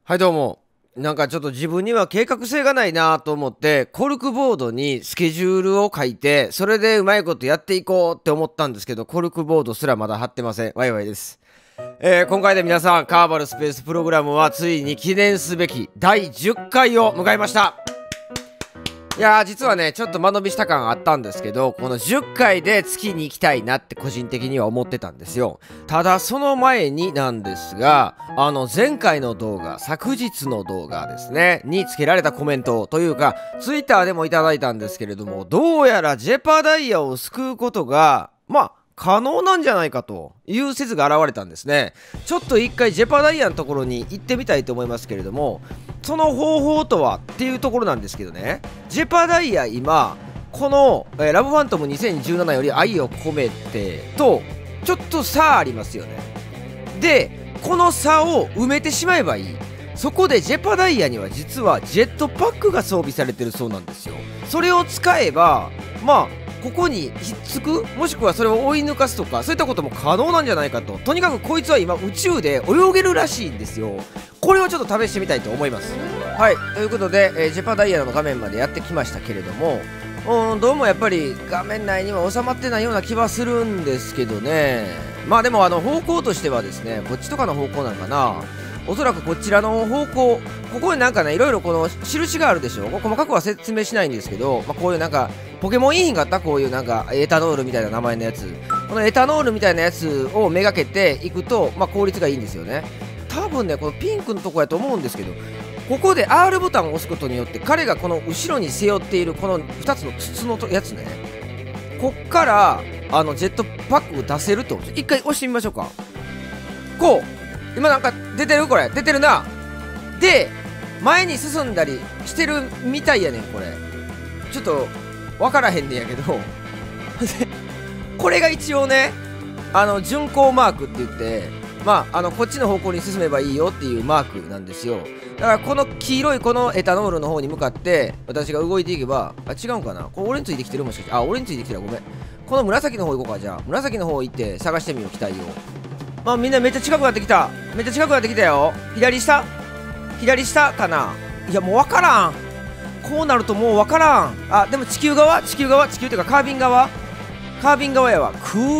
はいどうも。なんかちょっと自分には計画性がないなと思ってコルクボードにスケジュールを書いてそれでうまいことやっていこうって思ったんですけど、コルクボードすらまだ貼ってません。ワイワイです。今回で皆さん、カーバルスペースプログラムはついに記念すべき第10回を迎えました。いやー、実はねちょっと間延びした感あったんですけど、この10回で月に行きたいなって個人的には思ってたんですよ。ただその前になんですが、前回の動画、昨日の動画ですねにつけられたコメントというかツイッターでもいただいたんですけれども、どうやらジェパダイヤを救うことが可能なんじゃないかという説が現れたんですね。ちょっと一回ジェパダイヤのところに行ってみたいと思いますけれども、その方法とはっていうところなんですけどね、ジェパダイヤ今この、ラブファントム2017より愛を込めてとちょっと差ありますよね。でこの差を埋めてしまえばいい。そこでジェパダイヤには実はジェットパックが装備されてるそうなんですよ。それを使えばここにひっつく、もしくはそれを追い抜かすとか、そういったことも可能なんじゃないかと。とにかくこいつは今宇宙で泳げるらしいんですよ。これをちょっと試してみたいと思います。はい、ということで、ジェパダイヤの画面までやってきましたけれども、どうもやっぱり画面内には収まってないような気はするんですけどね。でも方向としてはですね、こっちとかの方向なんかな。おそらくこちらの方向、ここになんかね、いろいろこの印があるでしょ。細かくは説明しないんですけど、こういうなんかポケモンいいんがあった、こういうなんかエタノールみたいな名前のやつ、このエタノールみたいなやつをめがけていくと、効率がいいんですよね。多分ね、このピンクのとこやと思うんですけど、ここで R ボタンを押すことによって彼がこの後ろに背負っているこの2つの筒のやつね、こっからジェットパック出せると。一回押してみましょうか。こう今なんか出てる、これ出てるな。で前に進んだりしてるみたいやねん。これちょっと分からへんねんやけどこれが一応ね巡航マークって言って、こっちの方向に進めばいいよっていうマークなんですよ。だからこの黄色いこのエタノールの方に向かって私が動いていけば、違うんかな、これ俺についてきてる、もしかして。俺についてきてる、ごめん。この紫の方行こうか。じゃあ紫の方行って探してみよう、機体を。みんなめっちゃ近くなってきた。めっちゃ近くなってきたよ。左下かな。いやもう分からん。こうなるともう分からん。でも地球っていうかカービン側やわ。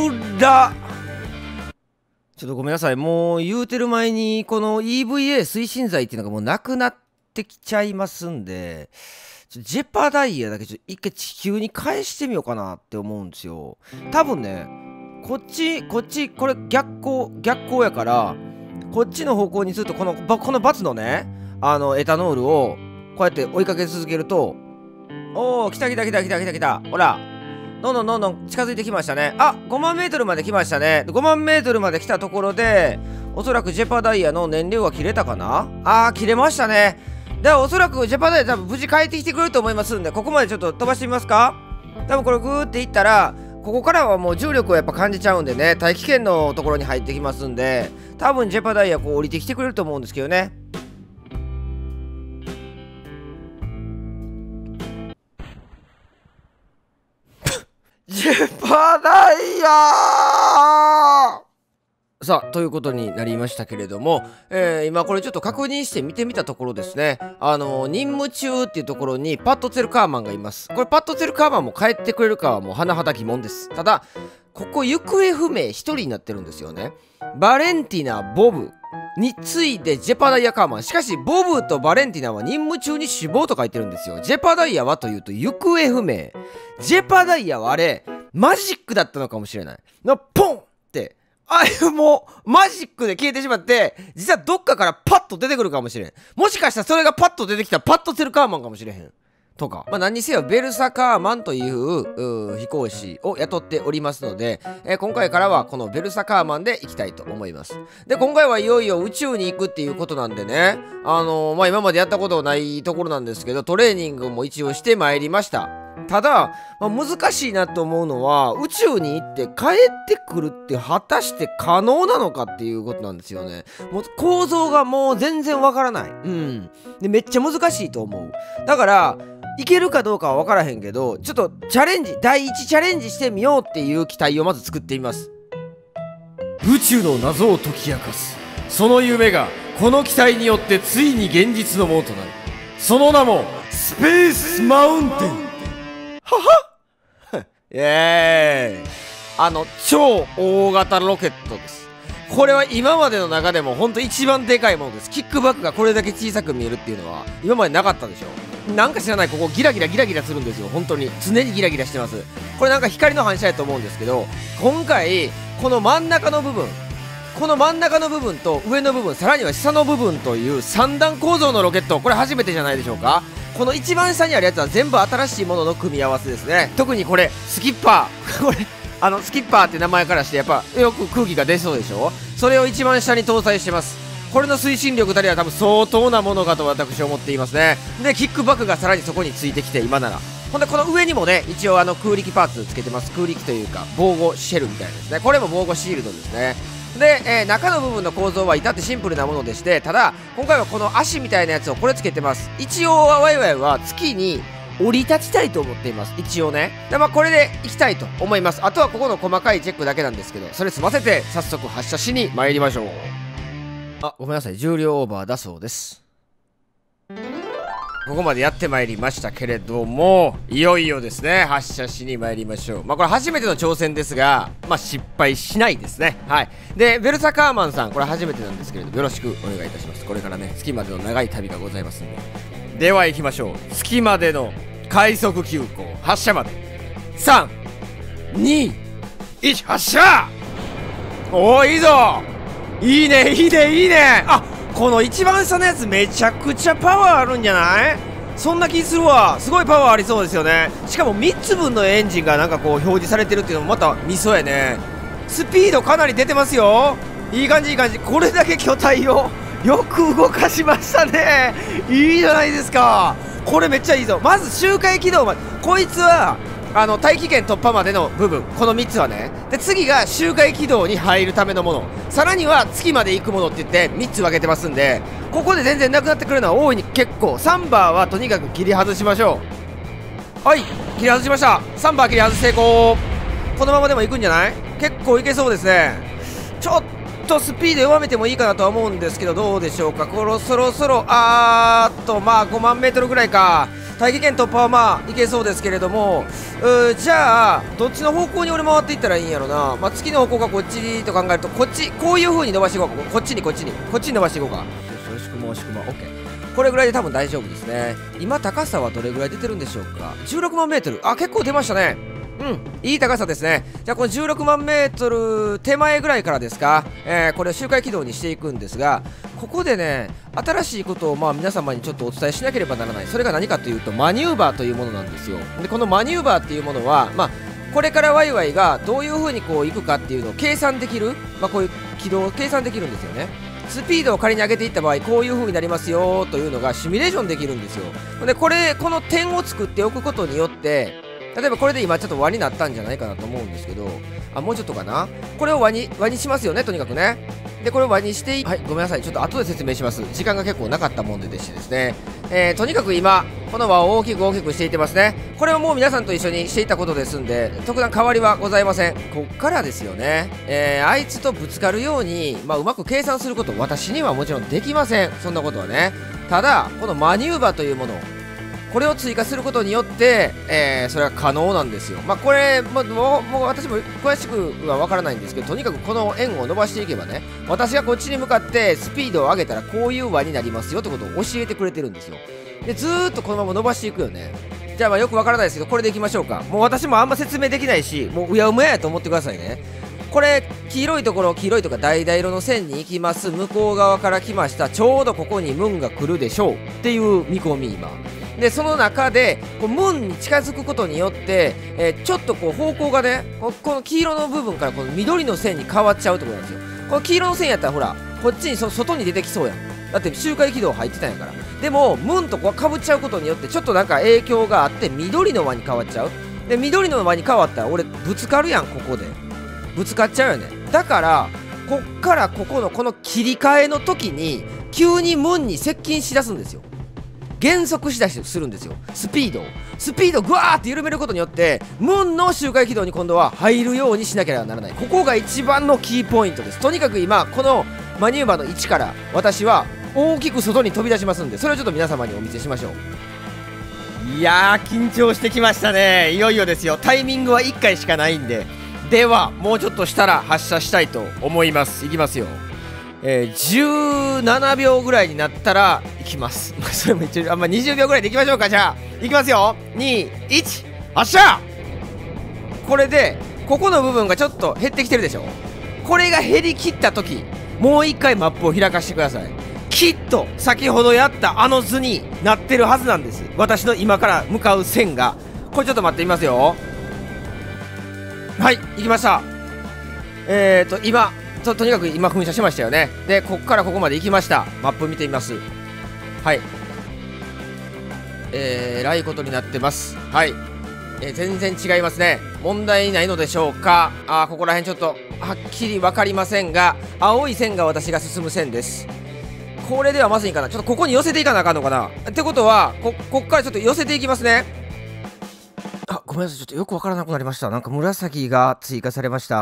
ちょっとごめんなさい。もう言うてる前にこの EVA 推進剤っていうのがもうなくなってきちゃいますんで、ジェパダイヤだけちょっと一回地球に返してみようかなって思うんですよ。多分ね、こっちこれ逆光やから、こっちの方向にするとこのバツのねエタノールをこうやって追いかけ続けると、来た。ほら、どんどん近づいてきましたね。5万メートルまで来ましたね。5万メートルまで来たところで、おそらくジェパダイヤの燃料が切れたかな。切れましたね。ではおそらくジェパダイヤ多分無事帰ってきてくれると思いますんで、ここまでちょっと飛ばしてみますか。多分これグーっていったら、ここからはもう重力をやっぱ感じちゃうんでね、大気圏のところに入ってきますんで、多分ジェパダイヤこう降りてきてくれると思うんですけどね。ジェパダイヤさあ、ということになりましたけれども、今これちょっと確認して見てみたところですね、任務中っていうところにパッドツェルカーマンがいます。これパッドツェルカーマンも帰ってくれるかはもう甚だ疑問です。ただここ行方不明1人になってるんですよね。バレンティナ、ボブに次いでジェパダイヤカーマン。しかしボブとバレンティナは任務中に死亡と書いてるんですよ。ジェパダイヤはというと行方不明。ジェパダイヤはあれマジックだったのかもしれない。ポンってもうマジックで消えてしまって、実はどっかからパッと出てくるかもしれん。もしかしたらそれがパッと出てきたらパッとツェルカーマンかもしれへんとか、何にせよベルサカーマンという飛行士を雇っておりますので、今回からはこのベルサカーマンで行きたいと思います。で今回はいよいよ宇宙に行くっていうことなんでね、今までやったことないところなんですけど、トレーニングも一応してまいりました。ただ、難しいなと思うのは、宇宙に行って帰ってくるって果たして可能なのかっていうことなんですよね。もう構造がもう全然わからない。でめっちゃ難しいと思う。だからいけるかどうかは分からへんけど、ちょっと第一チャレンジしてみようっていう機体をまず作ってみます。宇宙の謎を解き明かすその夢がこの機体によってついに現実のものとなる。その名もスペースマウンテン。ははイエーイ。超大型ロケットです。これは今までの中でもほんと一番でかいものです。キックバックがこれだけ小さく見えるっていうのは今までなかったでしょ。なんか知らない、ここギラギラギラギラするんですよ。本当に常にギラギラしてます。これなんか光の反射やと思うんですけど、今回この真ん中の部分、この真ん中の部分と上の部分、さらには下の部分という3段構造のロケット、これ初めてじゃないでしょうか。この一番下にあるやつは全部新しいものの組み合わせですね。特にこれスキッパーこれスキッパーって名前からしてやっぱよく空気が出そうでしょ。それを一番下に搭載してます。これの推進力たりは多分相当なものかと私は思っていますね。でキックバックがさらにそこについてきて、今ならほんでこの上にもね一応空力パーツつけてます。空力というか防護シェルみたいなですね。これも防護シールドですね。で、中の部分の構造は至ってシンプルなものでして、ただ今回はこの足みたいなやつをこれつけてます。一応はワイワイは月に降り立ちたいと思っています。一応ね。でこれで行きたいと思います。あとはここの細かいチェックだけなんですけど、それ済ませて早速発射しに参りましょう。ごめんなさい、重量オーバーだそうです。ここまでやってまいりましたけれども、いよいよですね、発射しに参りましょう。これ初めての挑戦ですが、失敗しないですね。はい。で、ベルサカーマンさん、これ初めてなんですけれど、よろしくお願いいたします。これからね、月までの長い旅がございますんで。では行きましょう。月までの快速急行、発射まで。3、2、1、発射。おー、いいぞ。いいね、いいね、いいね。この一番下のやつめちゃくちゃパワーあるんじゃない？そんな気するわ。すごいパワーありそうですよね。しかも3つ分のエンジンがなんかこう表示されてるっていうのもまたミソやね。スピードかなり出てますよ。いい感じいい感じ。これだけ巨体をよく動かしましたね。いいじゃないですか。これめっちゃいいぞ。まず周回軌道まで、こいつは大気圏突破までの部分、この3つはね。で次が周回軌道に入るためのもの、さらには月まで行くものって言って3つ分けてますんで、ここで全然なくなってくるのは大いに結構。3バーはとにかく切り外しましょう。はい、切り外しました。3バー切り外し成功。このままでも行くんじゃない？結構いけそうですね。ちょっとスピード弱めてもいいかなとは思うんですけど、どうでしょうか。そろそろ5万メートルぐらいか。大気圏突破はいけそうですけれども、じゃあどっちの方向に俺回っていったらいいんやろな。月の方向がこっちと考えると、こういう風に伸ばしていこう。こっちに伸ばしていこうか。よしくま OK。これぐらいで多分大丈夫ですね。今高さはどれぐらい出てるんでしょうか。16万メートル。結構出ましたね。いい高さですね。じゃあこの16万メートル手前ぐらいからですか、これを周回軌道にしていくんですが、ここでね新しいことを皆様にちょっとお伝えしなければならない。それが何かというとマニューバーというものなんですよ。でこのマニューバーっていうものはこれからワイワイがどういう風にこう行くかっていうのを計算できる、こういう軌道を計算できるんですよね。スピードを仮に上げていった場合こういう風になりますよというのがシミュレーションできるんですよ。でこの点を作っておくことによって、例えばこれで今ちょっと輪になったんじゃないかなと思うんですけど、もうちょっとかな。これを輪にしますよね、とにかくね。でこれを輪にしてはい、ごめんなさい、ちょっと後で説明します。時間が結構なかったもんでしてですね、とにかく今この輪を大きくしていってますね。これはもう皆さんと一緒にしていたことですんで特段変わりはございません。こっからですよね。あいつとぶつかるようにうまく計算すること私にはもちろんできません。そんなことはね。ただこのマニューバーというもの、これを追加することによって、それは可能なんですよ。これもう私も詳しくは分からないんですけど、とにかくこの円を伸ばしていけばね、私がこっちに向かってスピードを上げたらこういう輪になりますよってことを教えてくれてるんですよ。でずーっとこのまま伸ばしていくよね。じゃあよく分からないですけど、これでいきましょうか。もう私もあんま説明できないし、もううやうまやと思ってくださいね。これ黄色いとか橙色の線に行きます。向こう側から来ました。ちょうどここにムーンが来るでしょうっていう見込み今で、その中でムーンに近づくことによって、ちょっと方向がね、この黄色の部分からこの緑の線に変わっちゃうってことなんですよ。この黄色の線やったらほらこっちに外に出てきそうやん。だって周回軌道入ってたんやから。でもムーンとかぶっちゃうことによってちょっとなんか影響があって緑の輪に変わっちゃう。で緑の輪に変わったら俺ぶつかるやん。ここでぶつかっちゃうよね。だからこっからこの切り替えの時に急にムーンに接近しだすんですよ。 減速しだしするんですよ。スピードをグワーって緩めることによってムーンの周回軌道に今度は入るようにしなきゃならない。ここが一番のキーポイントです。とにかく今このマニューバーの位置から私は大きく外に飛び出しますんで、それをちょっと皆様にお見せしましょう。いやー緊張してきましたね。いよいよですよ。タイミングは1回しかないんで、ではもうちょっとしたら発射したいと思います。いきますよ。17秒ぐらいになったら行きます。それも一応20秒ぐらいでいきましょうか。じゃあ行きますよ。2、1、発射。これでここの部分がちょっと減ってきてるでしょ。これが減り切った時、もう一回マップを開かせてください。きっと先ほどやったあの図になってるはずなんです。私の今から向かう線が。これちょっと待ってみますよ。はい、行きました。今とにかく今噴射しましたよね。でこっからここまで行きました。マップ見てみます。はい、えらいことになってます。はい、全然違いますね。問題ないのでしょうか。ここら辺ちょっとはっきり分かりませんが、青い線が私が進む線です。これではまずいかな。ちょっとここに寄せていかなあかんのかな。ってことはこっからちょっと寄せていきますね。ごめんなさい、ちょっとよく分からなくなりました。なんか紫が追加されました。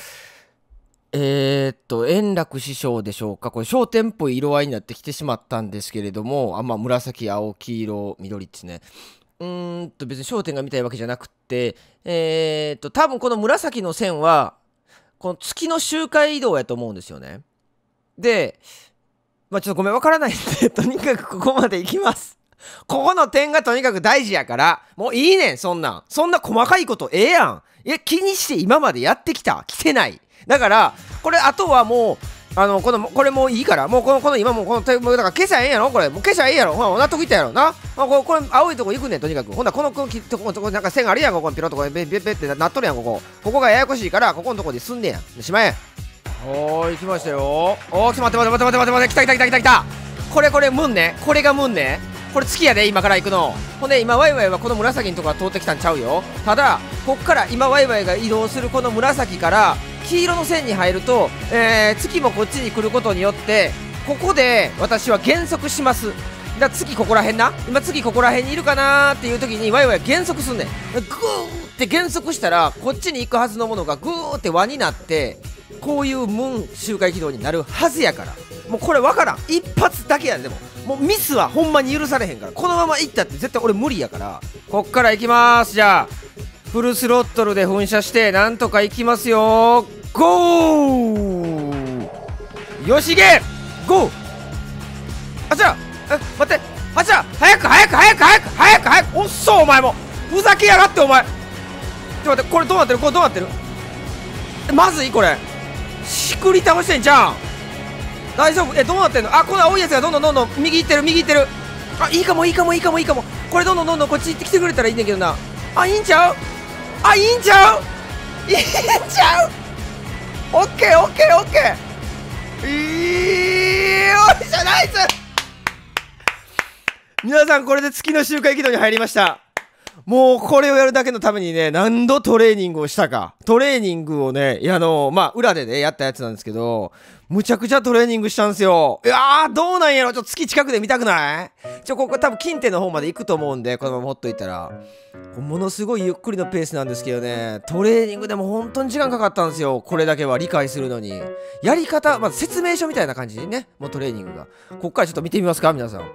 円楽師匠でしょうか。これ焦点っぽい色合いになってきてしまったんですけれども、紫、青、黄色、緑ですね。別に焦点が見たいわけじゃなくて、多分この紫の線はこの月の周回移動やと思うんですよね。でちょっとごめん、わからないんでとにかくここまで行きます。ここの点がとにかく大事やから、もういいねん。そんな細かいことええやん。気にして今までやってきてない。だからこれあとはもうこれもういいから、もうこの今もうこのだから消さええんやろ。これもう消さえええやろ。ほら納得いったやろな。これ青いとこ行くねん。とにかくほんならこのなんか線あるやん。ここにピロッとこれベッってなっとるやん。ここがややこしいから、ここのとこですんねや。しまえ。行きましたよ。待って来た。これムンね。これがムンね。これ月やで今から行くの。ほんで今ワイワイはこの紫のとこが通ってきたんちゃうよ。ただこっから今ワイワイが移動するこの紫から黄色の線に入ると、月もこっちに来ることによってここで私は減速します。だ次ここら辺な。今次ここら辺にいるかなーっていう時にワイワイ減速すんねん。グーって減速したらこっちに行くはずのものがグーって輪になってこういうムーン周回軌道になるはずやから。もうこれ分からん。一発だけやん。でもうミスはほんまに許されへんから。このまま行ったって絶対俺無理やから。こっから行きまーす。じゃあフルスロットルで噴射してなんとか行きますよ。ゴーよし行けゴー。あちら待って、あちら早くおっそお前もふざけやがってお前。ちょっと待って、これどうなってるまずい。これしくり倒してんじゃん。大丈夫？どうなってんの？この青いやつがどんどん右行ってる。いいかも。これどんどんこっち行ってきてくれたらいいんだけどな。いいんちゃうオッケーよいしょ、ナイス。皆さんこれで月の周回軌道に入りました。もうこれをやるだけのためにね、何度トレーニングをしたか。トレーニングをね、裏でねやったやつなんですけど、むちゃくちゃトレーニングしたんですよ。どうなんやろ。ちょっと月近くで見たくない？ここ多分近天の方まで行くと思うんで、このままほっといたらものすごいゆっくりのペースなんですけどね、トレーニングでも本当に時間かかったんですよ。これだけは理解するのに。やり方、まず説明書みたいな感じにね、もうトレーニングが。こっからちょっと見てみますか皆さん。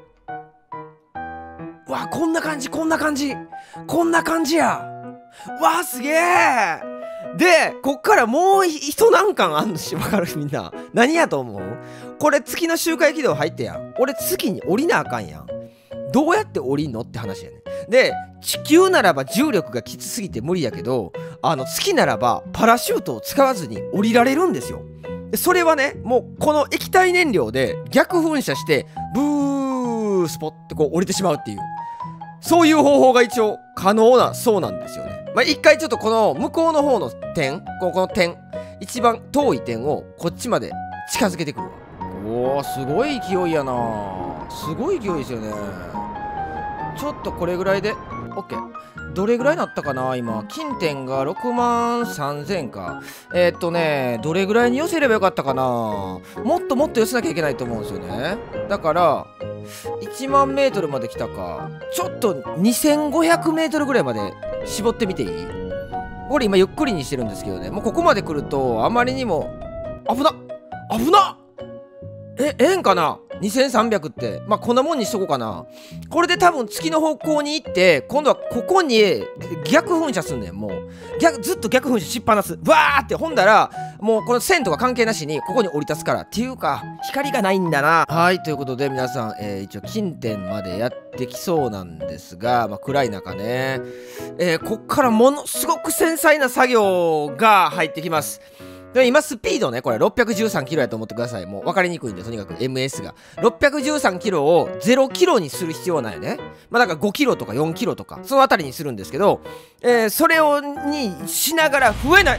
わ、こんな感じや。わ、すげえ。でこっからもう一難関あんのし、わかる？みんな何やと思う？これ月の周回軌道入ってやん。俺月に降りなあかんやん。どうやって降りんのって話やねん。で地球ならば重力がきつすぎて無理やけど、月ならばパラシュートを使わずに降りられるんですよ。でそれはね、もうこの液体燃料で逆噴射してブースポッてこう降りてしまうっていう、そういう方法が一応可能なそうなんですよね。一回ちょっとこの向こうの方の点、この点一番遠い点をこっちまで近づけてくるわ。おー、すごい勢いやな。すごい勢いですよね。ちょっとこれぐらいで OK。 どれぐらいなったかな。今近点が6万3000か。どれぐらいに寄せればよかったかな。もっと寄せなきゃいけないと思うんですよね。だから 1万メートルまで来たか。ちょっと2500メートルぐらいまで絞ってみていい？これ今ゆっくりにしてるんですけどね。もうここまで来るとあまりにも危なっ危なっ。ええんかな2300って。まあこんなもんにしとこうかな。これで多分月の方向に行って今度はここに逆噴射すんねん。もうずっと逆噴射しっぱなす。わーって。ほんだらもうこの線とか関係なしにここに降り立つからっていうか、光がないんだな。はい、ということで皆さん、一応近点までやってきそうなんですが、まあ、暗い中ね、こっからものすごく繊細な作業が入ってきます。で今スピードね、これ613キロやと思ってください。もう分かりにくいんで、とにかく MS が613キロを0キロにする必要はないよね。まあだから5キロとか4キロとかそのあたりにするんですけど、それをにしながら増えない。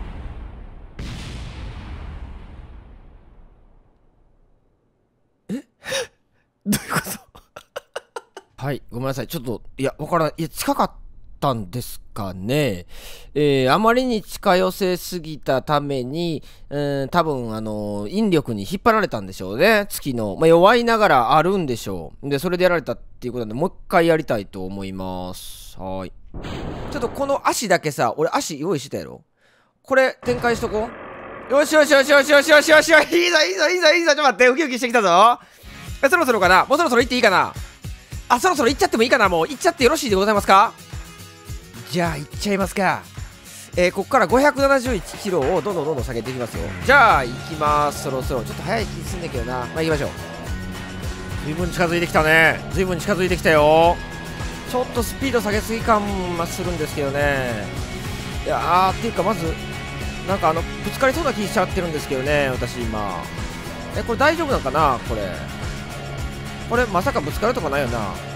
どういうことはい、ごめんなさい。ちょっと、いや、わからない。いや、近かったんですかね。あまりに近寄せすぎたために、多分、引力に引っ張られたんでしょうね。月の。まあ、弱いながらあるんでしょう。で、それでやられたっていうことなんで、もう一回やりたいと思います。はい。ちょっとこの足だけさ、俺足用意してたやろ。これ、展開しとこう。よしよしよしよしよしよしよしよし、いいぞいいぞいいぞいいぞ。ちょっと待って、ウキウキしてきたぞ。そろそろかな。もうそろそろ行っていいかな。あ、そろそろ行っちゃってもいいかな。もう行っちゃってよろしいでございますか。じゃあ行っちゃいますか。ここから571キロをどんどんどんどん下げていきますよ。じゃあ行きます。そろそろちょっと早い気すんだけどな。まあ行きましょう。随分近づいてきたね。随分近づいてきたよ。ちょっとスピード下げすぎ感はするんですけどね。いやーっていうか、まずなんかぶつかりそうな気しちゃってるんですけどね、私今。これ大丈夫なのかな。これまさかぶつかるとかないよな。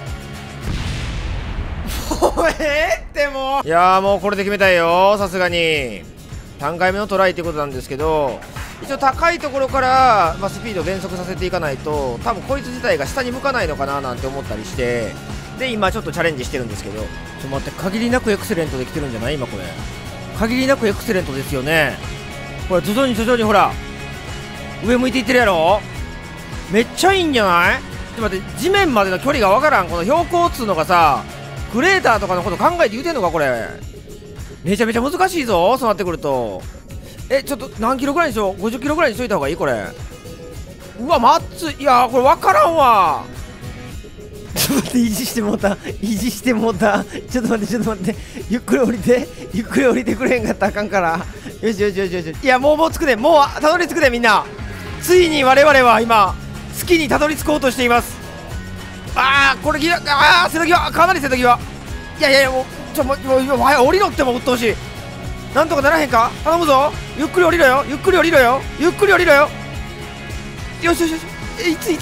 もうってもう。いやーもうこれで決めたいよ、さすがに。3回目のトライってことなんですけど、一応高いところから、まあ、スピードを減速させていかないと多分こいつ自体が下に向かないのかななんて思ったりして、で今ちょっとチャレンジしてるんですけど、ちょっと待って、限りなくエクセレントできてるんじゃない今これ。限りなくエクセレントですよね。これ徐々に徐々にほら上向いていってるやろ。めっちゃいいんじゃない。ちょっと待って、地面までの距離がわからん。この標高っつうのがさ、クレーターとかのこと考えて言うてんのかこれ。めちゃめちゃ難しいぞ、そうなってくると。ちょっと何キロぐらいにしよう。50キロぐらいにしといた方がいいこれ。うわマッツ、いやーこれわからんわ。ちょっと待って、維持してもうた。維持してもうた。ちょっと待ってちょっと待って、ゆっくり降りて、ゆっくり降りてくれへんかったらあかんから。よしよしよしよし。いやもう着くね。もうたどり着くねみんな。ついに我々は今月にたどり着こうとしています。あーこれギア、あー瀬戸際、かなり瀬戸際。いやいやいや、もうもう今降りろってもう鬱陶しい。なんとかならへんか、頼むぞ。ゆっくり降りろよ、ゆっくり降りろよ、ゆっくり降りろよ。よしよしよし。いつ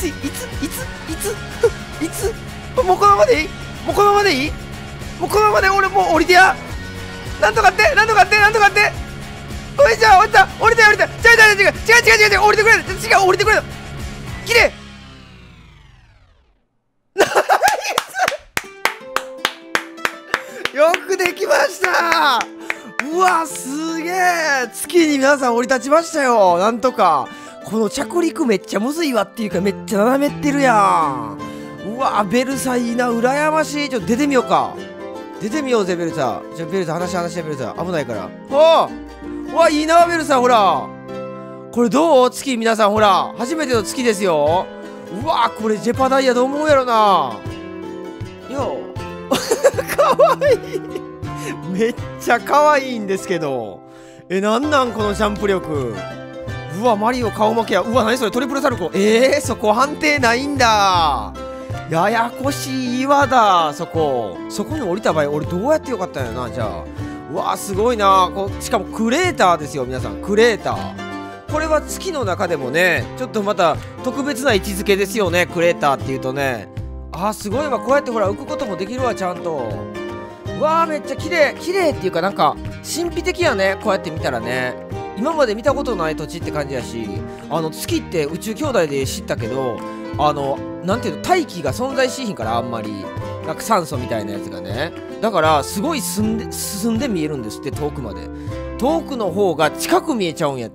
いつもうこのままでいい、もうこのままでいい、もうこのままで俺もう降りてや。なんとかってなんとかってなんとかって。おい、じゃあ降りた降りた降りた。違う降りてくれ、違う降りてくれ。きれい。よくできました。うわすげえ、月に皆さん降り立ちましたよ。なんとか。この着陸めっちゃむずいわっていうか、めっちゃ斜めってるやん。うわベルサいいな、羨ましい。ちょっと出てみようか。出てみようぜベルサ。ベルサ話してベルサ危ないから。うわいいなベルサ。ほらこれどう、月皆さんほら初めての月ですよ。うわこれジェパダイヤどう思うやろな。よかわいい。めっちゃかわいいんですけど、なんなんこのジャンプ力。うわマリオ顔負けや。うわ何それ、トリプルサルコー。そこ判定ないんだ。ややこしい岩だ。そこに降りた場合俺どうやってよかったんやな。じゃあうわすごいな。しかもクレーターですよ皆さん、クレーター。これは月の中でもねちょっとまた特別な位置づけですよね、クレーターっていうとね。すごいわ。こうやってほら浮くこともできるわちゃんと。うわめっちゃ綺麗っていうか、なんか神秘的やね、こうやって見たらね。今まで見たことない土地って感じやし、月って宇宙兄弟で知ったけど、なんていうの、大気が存在しひんから、あんまりなんか酸素みたいなやつがね。だからすごい進んで見えるんですって、遠くまで。遠くの方が近く見えちゃうんやって。も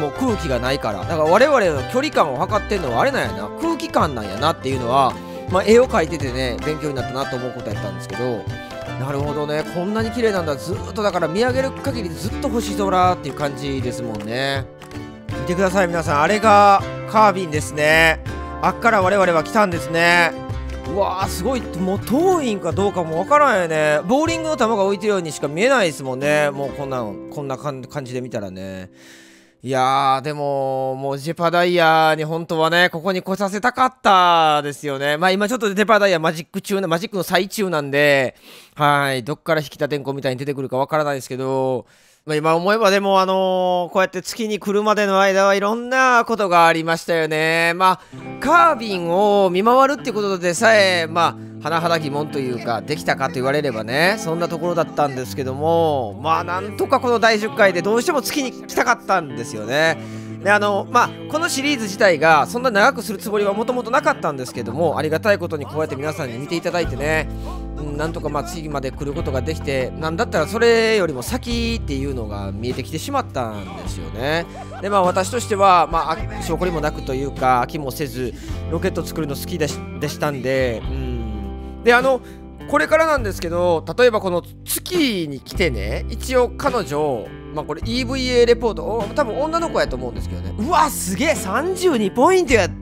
も空気がないから、だから我々の距離感を測ってんのはあれなんやな、空気感なんやなっていうのは、まあ、絵を描いててね勉強になったなと思うことやったんですけど、なるほどね、こんなに綺麗なんだ。ずっとだから見上げる限りずっと星空っていう感じですもんね。見てください皆さん、あれがカービンですね。あっから我々は来たんですね。うわーすごい、もう遠いんかどうかもわからんよね。ボーリングの球が置いてるようにしか見えないですもんね。もうこんな感じで見たらね。いやーでももうジェパダイヤに本当はねここに来させたかったですよね。まあ今ちょっとジェパダイヤマジックの最中なんで、はいどっから引き立てんこみたいに出てくるかわからないですけど、まあ、今思えばでもこうやって月に来るまでの間はいろんなことがありましたよね。まあカービンを見回るっていうことでさえまあ甚だ疑問というか、できたかと言われればねそんなところだったんですけども、まあなんとかこの第10回でどうしても月に来たかったんですよね。でまあこのシリーズ自体がそんな長くするつもりはもともとなかったんですけども、ありがたいことにこうやって皆さんに見ていただいてね、なんとかまあ次まで来ることができて、なんだったらそれよりも先っていうのが見えてきてしまったんですよね。でまあ私としてはまあ証拠りもなくというか飽きもせずロケット作るの好きでしたんで、でこれからなんですけど、例えばこの月に来てね、一応彼女まあこれ EVA レポート多分女の子やと思うんですけどね、うわすげえ32ポイントやって、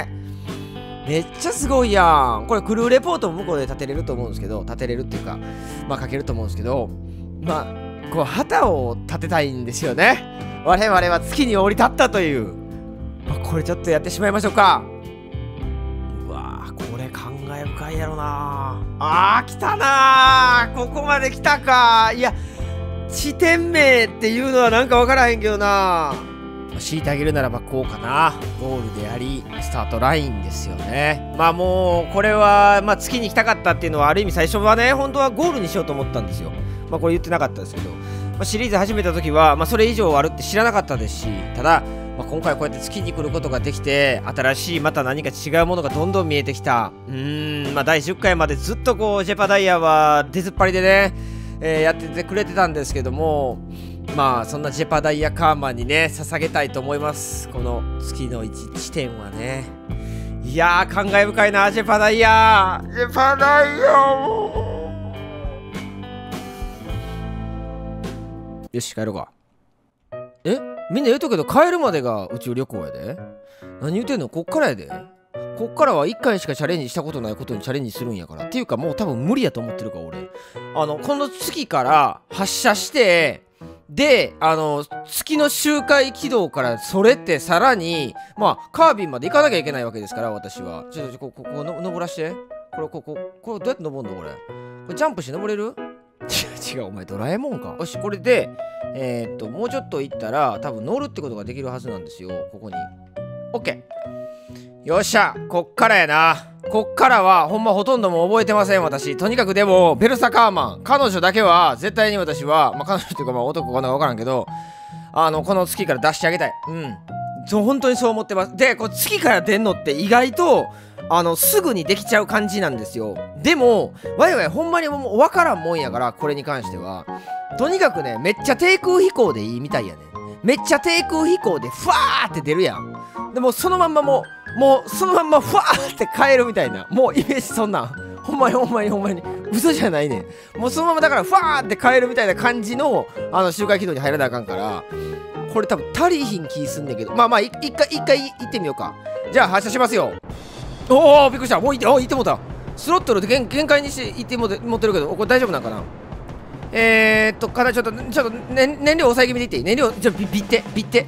めっちゃすごいやん。これクルーレポートも向こうで立てれると思うんですけど、立てれるっていうかまあ書けると思うんですけど、まあこう旗を立てたいんですよね。我々は月に降り立ったという、まあ、これちょっとやってしまいましょうか。うわーこれ感慨深いやろなあ。来たなー、ここまで来たか。いや地点名っていうのはなんかわからへんけどな、強いてあげるならばこうかな。ゴールでありスタートラインですよね。まあもうこれはまあ月に来たかったっていうのはある意味最初はね本当はゴールにしようと思ったんですよ。まあこれ言ってなかったですけど、まあ、シリーズ始めた時はまあそれ以上あるって知らなかったですし、ただ、まあ、今回こうやって月に来ることができて新しいまた何か違うものがどんどん見えてきた。まあ第10回までずっとこうジェパダイヤは出ずっぱりでね、やっててくれてたんですけども、まあそんなジェパダイヤカーマンにね捧げたいと思います。この月の1地点はね。いやー感慨深いな。ジェパダイヤよし帰ろうか。みんな言うとくけど帰るまでが宇宙旅行やで。何言うてんの、こっからやで。こっからは1回しかチャレンジしたことないことにチャレンジするんやから。っていうかもう多分無理やと思ってるから俺。この月から発射してで月の周回軌道からそれってさらにまあカービンまで行かなきゃいけないわけですから私は。ここ登らして。これどうやって登るのこれ。これジャンプして登れる？違うお前ドラえもんか。よしこれでもうちょっと行ったら多分乗るってことができるはずなんですよここに。オッケー、よっしゃこっからやな。こっからはほんまほとんどもう覚えてません私。とにかくでもベルサカーマン彼女だけは絶対に私はまあ彼女っていうかまあ男かなか分からんけどこの月から出してあげたい。本当にそう思ってます。でこう月から出んのって意外とすぐにできちゃう感じなんですよ。でもわいわいほんまにもう分からんもんやから、これに関してはとにかくねめっちゃ低空飛行でいいみたいやね。めっちゃ低空飛行でファーって出るやん。でもそのまんまもうそのまんまファーって帰るみたいな、もうイメージそんなんほんまに嘘じゃないねん。もうそのままだからファーって帰るみたいな感じの周回軌道に入らなあかんから、これ多分足りひん気すんねんけど、まあ一回行ってみようか。じゃあ発射しますよ。おおびっくりした。もう行ってもうた。スロットルで限界にして行って持ってるけど、これ大丈夫なんかな。かなちょっと燃料抑え気味でいっていい？燃料じゃあビッて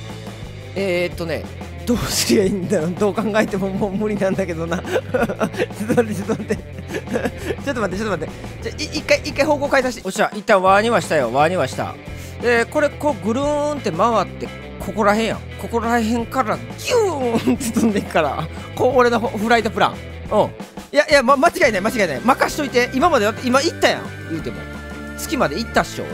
どうすりゃいいんだろう。どう考えてももう無理なんだけどな。ちょっと待ってちょっと待ってじゃ一回方向変えさせて。おっしゃ一旦輪にはしたよ。これこうぐるーんって回ってここらへんやん。ここらへんからギューンって飛んでいくから、こう俺のフライトプラン。いや、間違いない任しといて。今までだって今行ったやん言うても月まで行ったっしょ。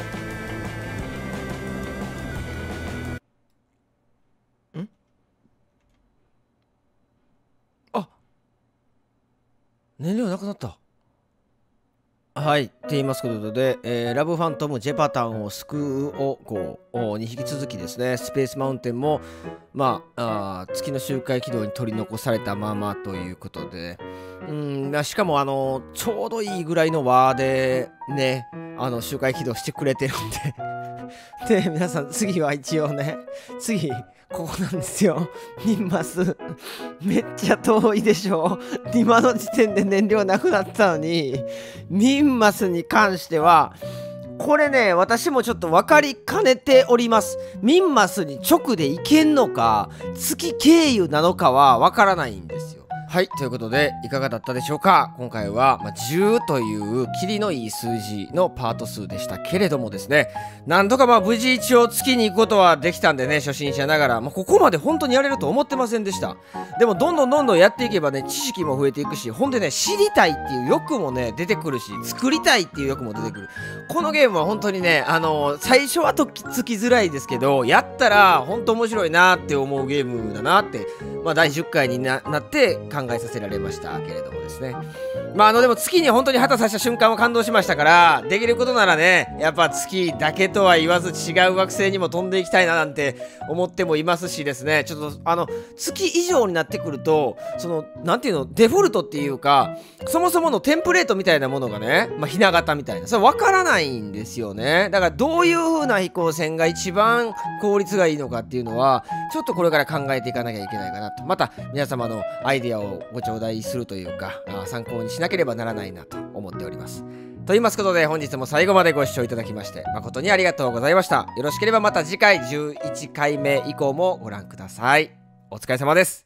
あ、燃料なくなった。 はい。って言いますことで、ラブファントム、ジェパタンを救うをこうに引き続きですね、スペースマウンテンも、月の周回軌道に取り残されたままということで、しかもちょうどいいぐらいの輪でね、周回軌道してくれてるんでで、皆さん、次は一応ね、次、ここなんですよ。ミンマス。めっちゃ遠いでしょ。今の時点で燃料なくなったのに、ミンマスに関しては、これね、私もちょっと分かりかねております。ミンマスに直で行けんのか、月経由なのかは分からないんですよ。はい、ということでいかがだったでしょうか。今回は、10というキリのいい数字のパート数でしたけれどもですね、なんとか無事一応月に行くことはできたんでね、初心者ながら、ここまで本当にやれると思ってませんでした。でもどんどんやっていけばね、知識も増えていくし、ほんでね、知りたいっていう欲もね出てくるし、作りたいっていう欲も出てくる。このゲームは本当にね、最初はとっつきづらいですけど、やったら本当面白いなって思うゲームだなって、第10回になって考えさせられましたけれどもですね。でも月に本当に旗さした瞬間は感動しましたから、できることならね、やっぱ月だけとは言わず違う惑星にも飛んでいきたいななんて思ってもいますしですね、ちょっと月以上になってくると、なんていうの、デフォルトっていうか、そもそものテンプレートみたいなものがね、ひな形みたいな、それ分からないんですよね。だからどういう風な飛行船が一番効率がいいのかっていうのは、ちょっとこれから考えていかなきゃいけないかなと。また皆様のアイデアをご頂戴するというか、参考にしなければならないなと思っております。と言いますことで、本日も最後までご視聴いただきまして誠にありがとうございました。よろしければまた次回11回目以降もご覧ください。お疲れ様です。